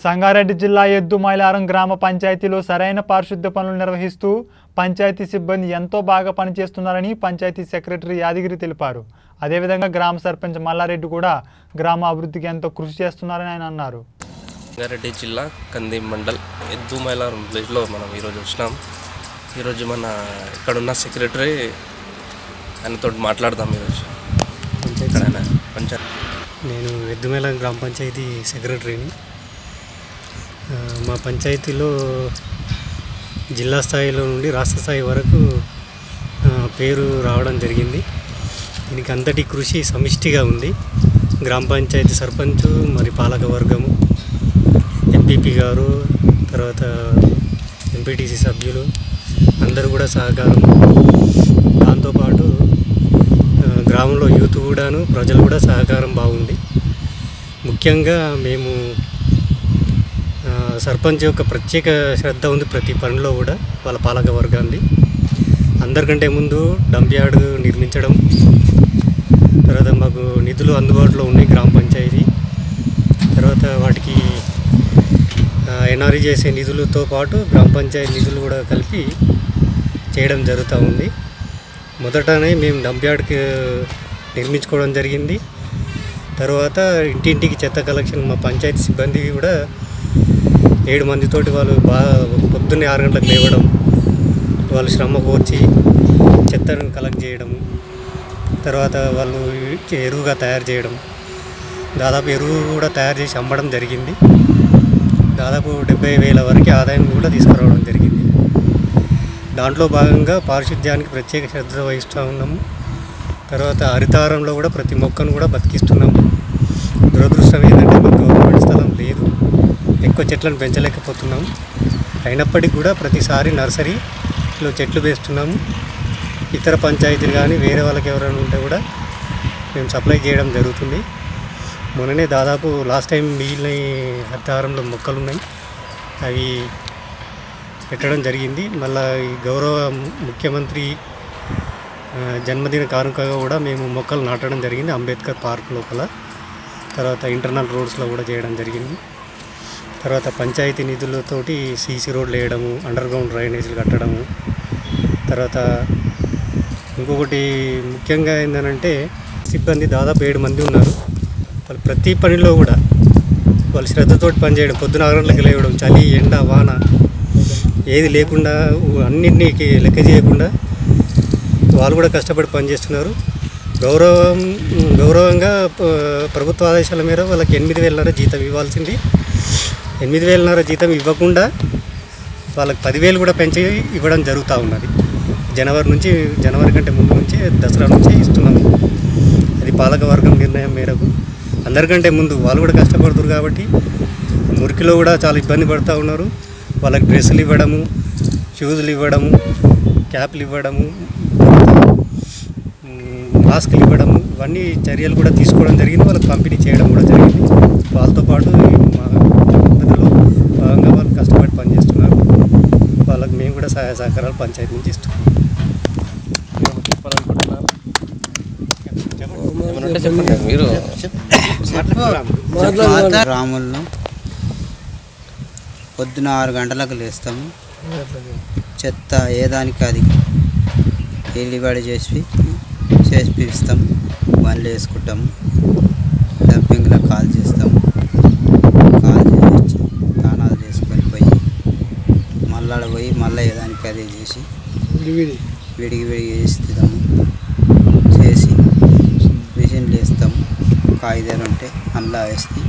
సంగారెడ్డి జిల్లా ఎద్దుమైలారం గ్రామ పంచాయతీలో సరైన పారిశుద్ధ్య పనులు నిర్వహిస్తూ పంచాయతీ సిబ్బంది ఎంతో బాగా పనిచేస్తున్నారని పంచాయతీ సెక్రటరీ యాదగిరి తెలిపారు. అదేవిధంగా గ్రామ సర్పంచ్ మల్లారెడ్డి కూడా గ్రామ అభివృద్ధికి ఎంతో కృషి చేస్తున్నారని ఆయన అన్నారు. సంగారెడ్డి జిల్లా కంది మండల్ ఎద్దుమైలారం విలేజ్లో మనం ఈరోజు వచ్చినాం. ఈరోజు మన ఇక్కడున్న సెక్రటరీ ఆయనతో మాట్లాడదాం. ఈరోజు నేను ఎద్దుమైలారం గ్రామ పంచాయతీ సెక్రటరీని. మా పంచాయతీలో జిల్లా స్థాయిలో నుండి రాష్ట్ర స్థాయి వరకు పేరు రావడం జరిగింది. దీనికి అంతటి కృషి సమిష్టిగా ఉంది. గ్రామ పంచాయతీ సర్పంచ్, మరి పాలక వర్గము, ఎంపీపీ గారు, తర్వాత ఎంపీటీసీ సభ్యులు అందరూ కూడా సహకారం. దాంతోపాటు గ్రామంలో యూత్ కూడాను, ప్రజలు కూడా సహకారం బాగుంది. ముఖ్యంగా మేము సర్పంచ్ యొక్క ప్రత్యేక శ్రద్ధ ఉంది ప్రతి పనిలో కూడా, వాళ్ళ పాలక వర్గాన్ని. అందరికంటే ముందు డంప్ యార్డ్ నిర్మించడం, తర్వాత మాకు నిధులు అందుబాటులో ఉన్నాయి గ్రామ పంచాయతీ, తర్వాత వాటికి ఎన్ఆర్ఈ చేసే నిధులతో పాటు గ్రామ పంచాయతీ నిధులు కూడా కలిపి చేయడం జరుగుతూ ఉంది. మొదటనే మేము డంప్ యార్డ్కి నిర్మించుకోవడం జరిగింది. తర్వాత ఇంటింటికి చెత్త కలెక్షన్ మా పంచాయతీ సిబ్బంది కూడా 7 మందితోటి వాళ్ళు పొద్దున్నే 6 గంటలకు లేవడం, వాళ్ళు శ్రమ కోర్చి చెత్తను కలెక్ట్ చేయడం, తర్వాత వాళ్ళు ఎరువుగా తయారు చేయడం, దాదాపు ఎరువు కూడా తయారు చేసి అమ్మడం జరిగింది. దాదాపు 70,000 వరకు ఆదాయం కూడా తీసుకురావడం జరిగింది. దాంట్లో భాగంగా పారిశుద్ధ్యానికి ప్రత్యేక శ్రద్ధ వహిస్తూ ఉన్నాము. తర్వాత హరితారంలో కూడా ప్రతి మొక్కను కూడా బతికిస్తున్నాము. దురదృష్టం ఏంటంటే మాకు గవర్నమెంట్ స్థలం లేదు, ఎక్కువ చెట్లను పెంచలేకపోతున్నాము. అయినప్పటికీ కూడా ప్రతిసారి నర్సరీలో చెట్లు వేస్తున్నాము. ఇతర పంచాయతీలు కానీ వేరే వాళ్ళకి ఎవరైనా ఉంటే కూడా మేము సప్లై చేయడం జరుగుతుంది. మొన్ననే దాదాపు లాస్ట్ టైం మిగిలిన హరితహారంలో మొక్కలు ఉన్నాయి, అవి పెట్టడం జరిగింది. మళ్ళీ ఈ గౌరవ ముఖ్యమంత్రి జన్మదిన కానుకగా కూడా మేము మొక్కలు నాటడం జరిగింది అంబేద్కర్ పార్క్ లోపల. తర్వాత ఇంటర్నల్ రోడ్స్లో కూడా చేయడం జరిగింది. తర్వాత పంచాయతీ నిధులతోటి సీసీ రోడ్లు వేయడము, అండర్ గ్రౌండ్ డ్రైనేజీలు కట్టడము. తర్వాత ఇంకొకటి ముఖ్యంగా ఏంటంటే సిబ్బంది దాదాపు 7 మంది ఉన్నారు. వాళ్ళు ప్రతి పనిలో కూడా వాళ్ళు శ్రద్ధతోటి పనిచేయడం, పొద్దున 6 గంటలకు లేవడం, చలి ఎండ వాన ఏది లేకుండా అన్నింటికి లెక్క చేయకుండా వాళ్ళు కూడా కష్టపడి పనిచేస్తున్నారు. గౌరవంగా ప్రభుత్వ ఆదేశాల మేర వాళ్ళకి 8,500 జీతం ఇవ్వాల్సింది. 8,500 జీతం ఇవ్వకుండా వాళ్ళకి 10,000 కూడా పెంచి ఇవ్వడం జరుగుతూ ఉన్నది. జనవరి కంటే ముందు నుంచి దసరా నుంచి ఇస్తున్నాము. అది పాలక వర్గం నిర్ణయం మేరకు. అందరికంటే ముందు వాళ్ళు కూడా కష్టపడుతున్నారు కాబట్టి మురికిలో కూడా చాలా ఇబ్బంది పడుతూ ఉన్నారు. వాళ్ళకి డ్రెస్సులు ఇవ్వడము, షూజులు ఇవ్వడము, క్యాప్లు ఇవ్వడము, మాస్కులు ఇవ్వడము, ఇవన్నీ చర్యలు కూడా తీసుకోవడం జరిగింది. వాళ్ళకి పంపిణీ చేయడం కూడా జరిగింది. వాళ్ళతో పాటు మా పద్ధతిలో భాగంగా వాళ్ళు కష్టపడి పనిచేస్తున్నారు. వాళ్ళకి మేము కూడా సహాయ సహకారాలు పంచాయతీ నుంచి ఇస్తున్నాం. గ్రామంలో పొద్దున 6 గంటలకు లేస్తాము. చెత్త ఏదానికి అది ఎల్లిబడి చేసి పిలుస్తాము, బండ్లు వేసుకుంటాము, డంపింగ్లో కాల్ చేస్తాము. కాల్ చేసి స్నానాలు చేసుకొని పోయి మళ్ళీ ఏదానికి అదే చేసి విడిగి వేస్తాము. చేసి మిషన్లు వేస్తాము. కాగితాలు ఉంటే అందులో వేసి